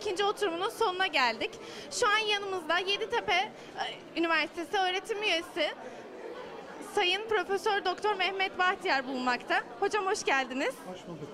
ikinci oturumunun sonuna geldik. Şu an yanımızda Yeditepe Üniversitesi öğretim üyesi Sayın Profesör Doktor Mehmet Bahtiyar bulunmakta. Hocam hoş geldiniz. Hoş bulduk.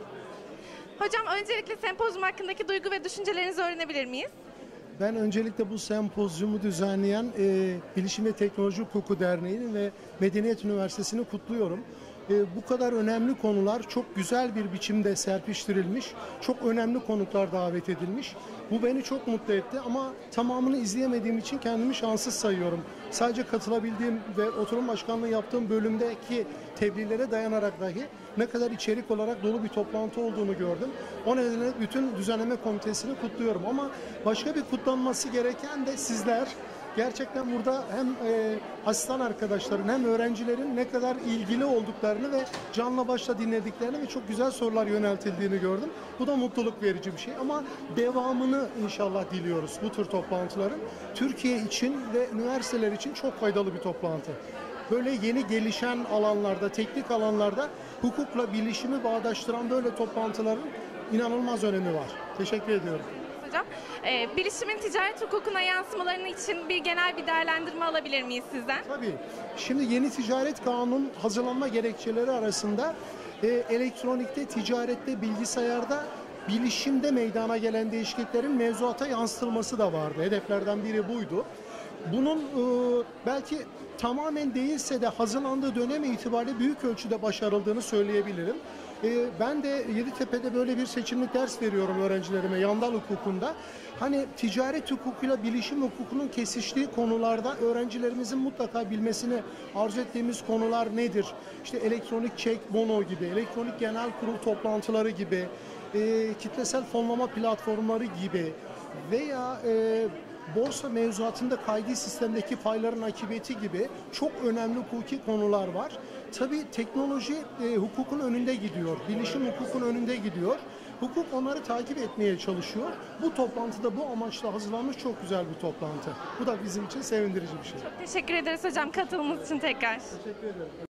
Hocam öncelikle sempozyum hakkındaki duygu ve düşüncelerinizi öğrenebilir miyiz? Ben öncelikle bu sempozyumu düzenleyen Bilişim ve Teknoloji Hukuku Derneği'nin ve Medeniyet Üniversitesi'ni kutluyorum. Bu kadar önemli konular çok güzel bir biçimde serpiştirilmiş, çok önemli konuklar davet edilmiş. Bu beni çok mutlu etti ama tamamını izleyemediğim için kendimi şanssız sayıyorum. Sadece katılabildiğim ve oturum başkanlığı yaptığım bölümdeki tebliğlere dayanarak dahi ne kadar içerik olarak dolu bir toplantı olduğunu gördüm. O nedenle bütün düzenleme komitesini kutluyorum ama başka bir kutlanması gereken de sizler. Gerçekten burada hem asistan arkadaşların hem öğrencilerin ne kadar ilgili olduklarını ve canla başla dinlediklerini ve çok güzel sorular yöneltildiğini gördüm. Bu da mutluluk verici bir şey ama devamını inşallah diliyoruz bu tür toplantıların. Türkiye için ve üniversiteler için çok faydalı bir toplantı. Böyle yeni gelişen alanlarda, teknik alanlarda hukukla bilişimi bağdaştıran böyle toplantıların inanılmaz önemi var. Teşekkür ediyorum. Hocam, bilişimin ticaret hukukuna yansımalarını için genel bir değerlendirme alabilir miyiz sizden? Tabii. Şimdi yeni ticaret kanunun hazırlanma gerekçeleri arasında elektronikte, ticarette, bilgisayarda, bilişimde meydana gelen değişikliklerin mevzuata yansıtılması da vardı. Hedeflerden biri buydu. Bunun belki tamamen değilse de hazırlandığı dönem itibariyle büyük ölçüde başarıldığını söyleyebilirim. Ben de Yeditepe'de böyle bir seçimlik ders veriyorum öğrencilerime yandal hukukunda. Hani ticaret hukukuyla bilişim hukukunun kesiştiği konularda öğrencilerimizin mutlaka bilmesini arzu ettiğimiz konular nedir? İşte elektronik çek, bono gibi, elektronik genel kurul toplantıları gibi, kitlesel fonlama platformları gibi veya borsa mevzuatında kaydi sistemdeki payların akıbeti gibi çok önemli hukuki konular var. Tabii teknoloji hukukun önünde gidiyor, bilişim hukukun önünde gidiyor. Hukuk onları takip etmeye çalışıyor. Bu toplantıda bu amaçla hazırlanmış çok güzel bir toplantı. Bu da bizim için sevindirici bir şey. Çok teşekkür ederiz hocam katılımınız için tekrar. Teşekkür ederim.